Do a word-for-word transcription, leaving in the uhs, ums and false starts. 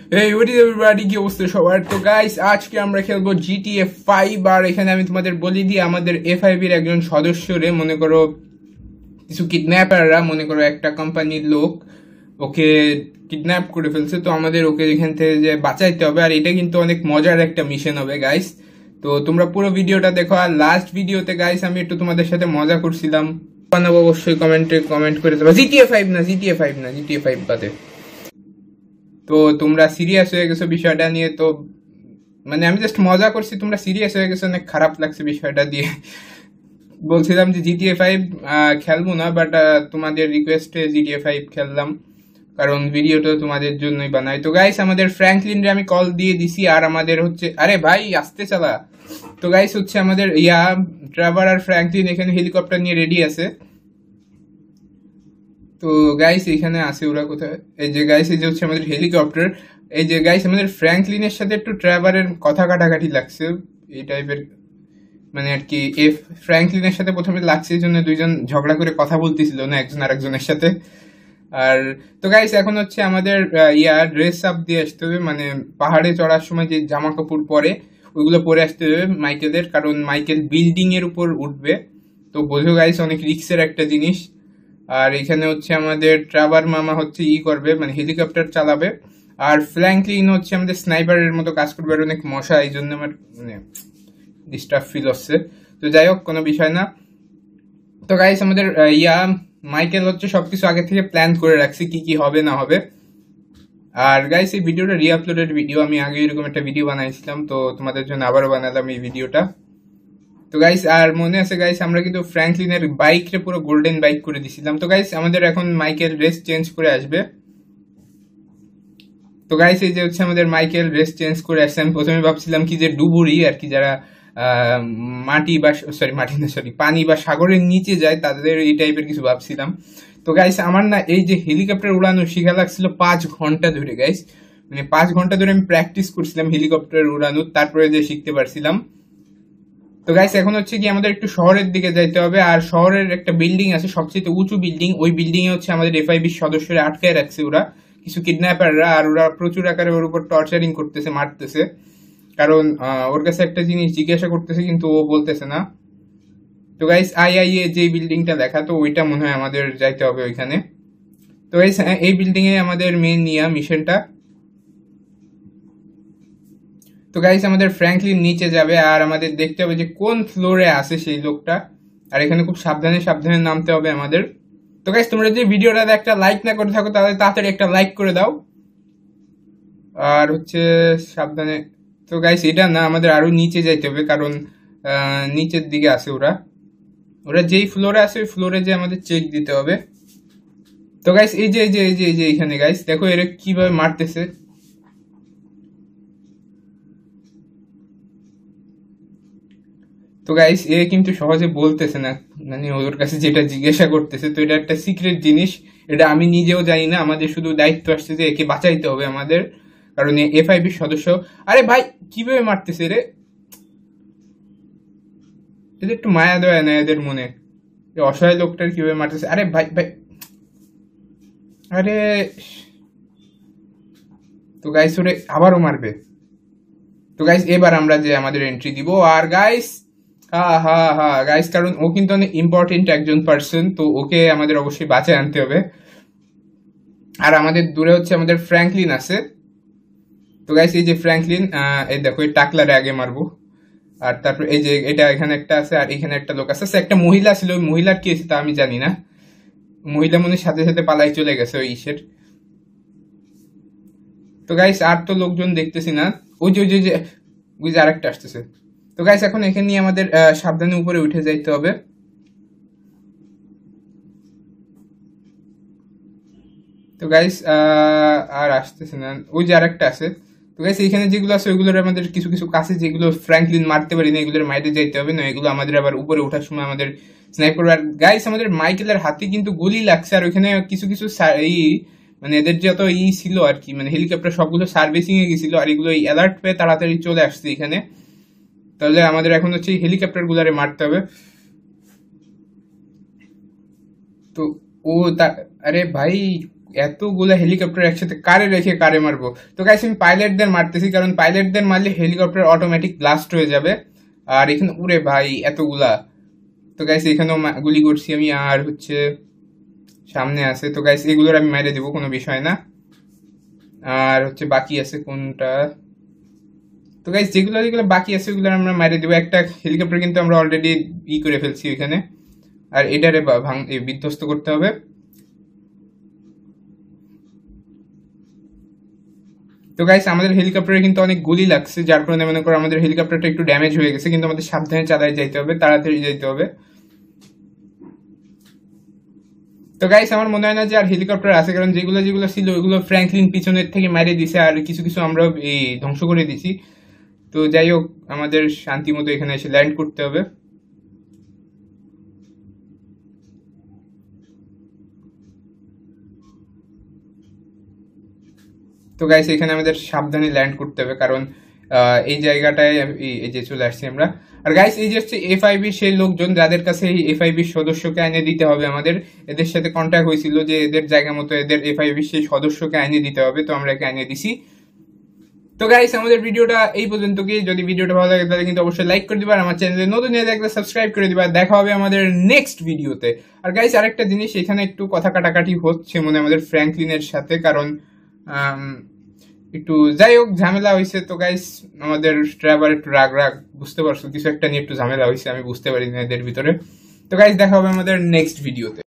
Hey, what is everybody? কি অবস্থা সবার? তো গাইস আজকে আমরা খেলবো জিটিএ ফাইভ আর এখানে আমি তোমাদের বলি দিই আমাদের এ ফাইভ এর একজন সদস্যরে মনে করো কিছু কিডন্যাপাররা মনে করো একটা কোম্পানির লোক ওকে কিডন্যাপ করে ফেলছে, তো আমাদের ওকে এখান থেকে যে বাঁচাইতে হবে। আর এটা কিন্তু অনেক মজার একটা মিশন হবে গাইস, তো তোমরা পুরো ভিডিওটা দেখো। আর লাস্ট ভিডিওতে গাইস আমি একটু তোমাদের সাথে মজা করছিলাম, বানাবো অবশ্যই কমেন্টে কমেন্ট করে দেবো। জিটিএ ফাইভ না জিটিএ ফাইভ না জিটিএ ফাইভ বাদে। তো তোমরা সিরিয়াস হয়ে গেছো বিষয়টা নিয়ে, তো মানে আমি জাস্ট মজা করছি, তোমরা সিরিয়াস হয়ে গেছো, অনেক খারাপ লাগছে বিষয়টা দিয়ে। বলছিলাম যে জিটিএ ফাইভ খেলবো না, বাট তোমাদের রিকোয়েস্টে জিটিএ ফাইভ খেললাম, কারণ ভিডিওটা তোমাদের জন্যই বানাই। তো গাইস আমাদের ফ্র্যাঙ্কলিনরে আমি কল দিয়ে দিছি, আর আমাদের হচ্ছে আরে ভাই আসতে চালা। তো গাইস হচ্ছে আমাদের ইয়া ট্রাভার আর ফ্র্যাঙ্কলিন এখানে হেলিকপ্টার নিয়ে রেডি আছে। তো গাইস এখানে আছে ওরা কোথায়, এই যে গাইস এই যে হচ্ছে আমাদের হেলিকপ্টার। এই যে গাইস আমাদের ফ্র্যাঙ্কলিনের সাথে একটু ট্রাভারের কথা কাটাকাটি লাগছে এই টাইপের, মানে আর কি এফ ফ্র্যাঙ্কলিনের সাথে প্রথমে লাগছে, এই জন্য দুইজন ঝগড়া করে কথা বলতেছিল না একজন আরেকজনের সাথে। আর তো গাইস এখন হচ্ছে আমাদের ইয়া ড্রেস আপ দিয়ে আসতে হবে, মানে পাহাড়ে চড়ার সময় যে জামা কাপড় পরে ওইগুলো পরে আসতে হবে মাইকেলের, কারণ মাইকেল বিল্ডিং এর উপর উঠবে। তো বোঝো গাইস অনেক রিস্কের একটা জিনিস। আর এখানে হচ্ছে আমাদের ট্রাভার মামা হচ্ছে ই করবে, মানে হেলিকপ্টার চালাবে, আর ফ্র্যাঙ্কলিন হচ্ছে আমাদের স্নাইপারের মতো কাজ করবে। আর অনেক মশা, এই জন্য আমার মানে ডিস্টার্ব ফিল হচ্ছে। তো যাই হোক কোনো বিষয় না। তো গাইস আমাদের ইয়া মাইকেল হচ্ছে সবকিছু আগে থেকে প্ল্যান করে রাখছি কি কি হবে না হবে। আর গাইস এই ভিডিওটা রিআপলোডেড ভিডিও, আমি আগে এরকম একটা ভিডিও বানাইছিলাম, তো তোমাদের জন্য আবারও বানালাম এই ভিডিওটা। তো গাইস আর মনে আছে গাইস আমরা কিন্তু ফ্র্যাঙ্কলিনের বাইকরে পুরো গোল্ডেন বাইক করে দিছিলাম। তো গাইস আমাদের এখন মাইকেল ড্রেস চেঞ্জ করে আসবে। তো গাইস এই যে হচ্ছে আমাদের মাইকেল ড্রেস চেঞ্জ করে আসছে। আমি প্রথমে ভাবছিলাম কি যে ডুবুরি আর কি, যারা মাটি বা সরি মাটি না সরি পানি বা সাগরের নিচে যায় তাদের এই টাইপের কিছু ভাবছিলাম। তো গাইস আমার না এই যে হেলিকপ্টার উড়ানো শিখা লাগছিল পাঁচ ঘন্টা ধরে গাইস, মানে পাঁচ ঘন্টা ধরে আমি প্র্যাকটিস করছিলাম হেলিকপ্টার উড়ানোর, তারপরে যে শিখতে পারছিলাম। তো গাইস এখন হচ্ছে কি আমাদের একটু শহরের দিকে যাইতে হবে, আর শহরের একটা বিল্ডিং আছে সবচেয়ে উঁচু বিল্ডিং, ওই বিল্ডিং এ হচ্ছে আমাদের এফআইবির সদস্যরা আটকায় রাখছে ওরা কিছু কিডন্যাপাররা, আর ওরা প্রচুর আকারে ওর উপর টর্চারিং করতেছে, মারতেছে, কারণ ওর কাছে একটা জিনিস জিজ্ঞাসা করতেছে কিন্তু ও বলতেছে না। তো গাইস আই আই এ যে বিল্ডিংটা লেখা, তো ওইটা মনে হয় আমাদের যাইতে হবে ওইখানে। তো গাইস এই বিল্ডিং এ আমাদের মেন নিয়া মিশনটা। তো গাইস আমাদের ফ্র্যাঙ্কলিন নিচে যাবে, আর আমাদের দেখতে হবে যে কোন ফ্লোরে আছে সেই লোকটা, আর এখানে খুব সাবধানে সাবধানে নামতে হবে আমাদের। তো গাইস তোমরা যদি ভিডিওটাতে একটা লাইক না করে থাকো তাহলে তাড়াতাড়ি একটা লাইক করে দাও, আর হচ্ছে সাবধানে। তো গাইস এটা না আমাদের আরো নিচে যাইতে হবে, কারণ নিচের দিকে আছে ওরা, ওরা যেই ফ্লোরে আছে ওই ফ্লোরে যে আমাদের চেক দিতে হবে। তো গাইস এই যে এই যে এই যে এই যে এখানে গাইস দেখো এরা কিভাবে মারতেছে। তো গাইস এ কিন্তু সহজে বলতেছে না, মানে ওর কাছে যেটা জিজ্ঞাসা করতেছে, তো এটা একটা সিক্রেট জিনিস, এটা আমি নিজেও জানি না। আমাদের শুধু দায়িত্ব আসছে যে একে বাঁচাইতে হবে আমাদের, কারণ এফআইবির সদস্য। আরে ভাই কিভাবে মারতেছে রে, এদের একটু মায়া দেওয়া না এদের মনে, অসহায় লোকটার কিভাবে মারতেছে। আরে ভাই ভাই আরে, তো গাইস ওরে আবারও মারবে। তো গাইস এবার আমরা যে আমাদের এন্ট্রি দিব, আর গাইস হা হা হা গাইস কারণ ও কিন্তু অনেক ইম্পর্টেন্ট একজন পার্সন, তো ওকে আমাদের অবশ্যই বাঁচায় আনতে হবে। আর আমাদের দূরে হচ্ছে আমাদের ফ্র্যাঙ্কলিন আছে। তো গাইস এই যে ফ্র্যাঙ্কলিন, এই দেখো এই টাকলারে আগে মারবো, আর তারপর এই যে এটা এখানে একটা আছে, আর এখানে একটা লোক আছে। একটা মহিলা ছিল, ওই মহিলার কি আছে তা আমি জানি না, মহিলা মনে সাথে সাথে পালাই চলে গেছে ওই ইসের। তো গাইস আর তো লোকজন দেখতেছি না, ওই যে ওই যে ওই যে আরেকটা আসতেছে। তো গাইস এখন এখানে নিয়ে আমাদের সাবধানে উপরে উঠে যাইতে হবে। তো গাইস আর আসতেছে না, ওই যে আরেকটা আছে। তো গাইস এখানে যেগুলো আছে ওইগুলোর আমাদের কিছু কিছু কাছে যেগুলো ফ্র্যাঙ্কলিন মারতে পারি না, এগুলোর মাইরে যাইতে হবে না, এগুলো আমাদের আবার উপরে ওঠার সময় আমাদের স্নাইপার। আর গাইস আমাদের মাইকেলের হাতে কিন্তু গুলি লাগছে, আর ওইখানে কিছু কিছু এই মানে এদের যত ই ছিল আর কি, মানে হেলিকপ্টার সবগুলো সার্ভিসিং এ গেছিল, আর এগুলো অ্যালার্ট পেয়ে তাড়াতাড়ি চলে আসছে এখানে। তাহলে আমাদের এখন হচ্ছে হেলিকপ্টার গুলারে মারতে হবে। তো ও আরে ভাই এতগুলা হেলিকপ্টার একসাথে কারে রেখে কারে মারবো? তো গাইস আমি পাইলটদের মারতেছি, কারণ পাইলটদের মারলে হেলিকপ্টার অটোমেটিক ব্লাস্ট হয়ে যাবে। আর এখানে উড়ে ভাই এতগুলা। তো গাইস এখানেও গুলি করছি আমি, আর হচ্ছে সামনে আছে। তো গাইস এগুলোর আমি মেরে দেবো, কোনো বিষয় না। আর হচ্ছে বাকি আছে কোনটা? তো গাইস যেগুলো যেগুলো বাকি আছে ওগুলো আমরা মেরে দেবো। একটা হেলিকপ্টার কিন্তু আমরা অলরেডি ই করে ফেলছি ওইখানে, আর এটারে ভাঙ বিধ্বস্ত করতে হবে। তো গাইস আমাদের হেলিকপ্টারে কিন্তু অনেক গুলি লাগছে, যার কারণে মনে করো আমাদের হেলিকপ্টারটা একটু ড্যামেজ হয়ে গেছে, কিন্তু আমাদের সাবধানে চালায় যাইতে হবে, তাড়াতাড়ি যাইতে হবে। তো গাইস আমার মনে হয় না যে আর হেলিকপ্টার আছে, কারণ যেগুলো যেগুলো ছিল ওইগুলো ফ্র্যাঙ্কলিন পিছনের থেকে মেরে দিছে, আর কিছু কিছু আমরা এই ধ্বংস করে দিছি। তো যাই হোক আমাদের শান্তি মতো এখানে এসে ল্যান্ড করতে হবে। তো গাইস এখানে আমাদের সাবধানে ল্যান্ড করতে হবে, কারণ এই জায়গাটায় এই যে চলে আসছি আমরা। আর গাইস এই যে হচ্ছে এফআইবি সেই লোকজন যাদের কাছে এই এফআইবি সদস্যকে এনে দিতে হবে আমাদের। এদের সাথে কন্ট্যাক্ট হয়েছিল যে এদের জায়গা মতো এদের এফআইবি সেই সদস্যকে এনে দিতে হবে, তো আমরা একে এনে দিছি। তো গাইস আমাদের ভিডিওটা এই পর্যন্ত কি। যদি ভিডিওটা ভালো লাগে তাহলে কিন্তু অবশ্যই লাইক করে দিবা, আর আমার চ্যানেলে নতুন হয়ে থাকলে সাবস্ক্রাইব করে দিবা। দেখা হবে আমাদের নেক্সট ভিডিওতে। আর গাইস আরেকটা জিনিস, এখানে একটু কথা কাটাকাটি হচ্ছে মনে আমাদের ফ্র্যাঙ্কলিনের সাথে, কারণ একটু যাই হোক ঝামেলা হয়েছে। তো গাইস আমাদের ড্রাইভার একটু রাগ রাগ, বুঝতে পারছো, কিছু একটা নিয়ে একটু ঝামেলা হয়েছে, আমি বুঝতে পারি না এদের ভিতরে। তো গাইস দেখা হবে আমাদের নেক্সট ভিডিওতে।